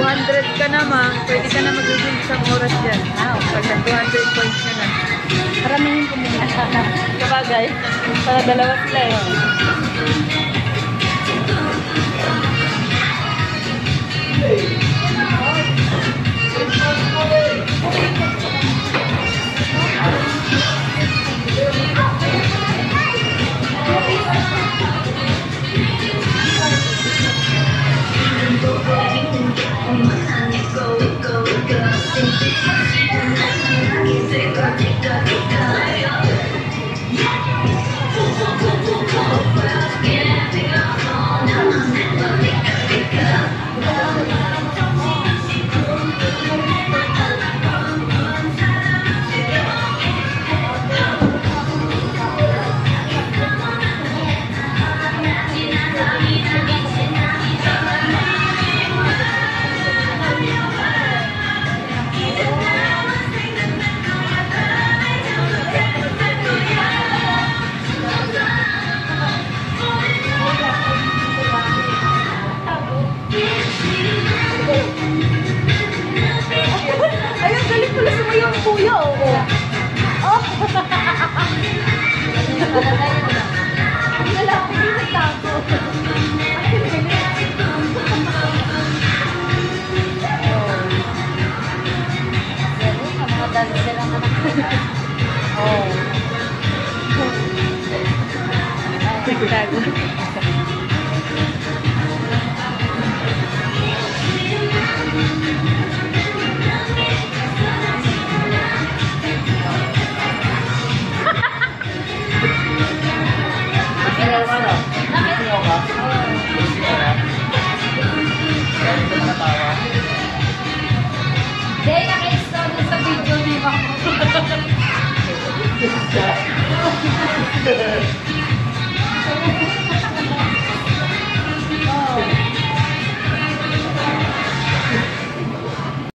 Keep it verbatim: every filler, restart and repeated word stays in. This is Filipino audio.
hundred ka naman, pwede ka na mag-gym isang oras dyan. Ah, pagka two hundred points na na. Paramihin ko muna. Kabagay, para dalawa sila eh. Ayun, galing pala sumayo ang kuya, oo. Oh! Wala akong pinagtago. Mga dancer ang anak nila. Oo. Pinagtago. Hindi, naka-install sa video ni Mako.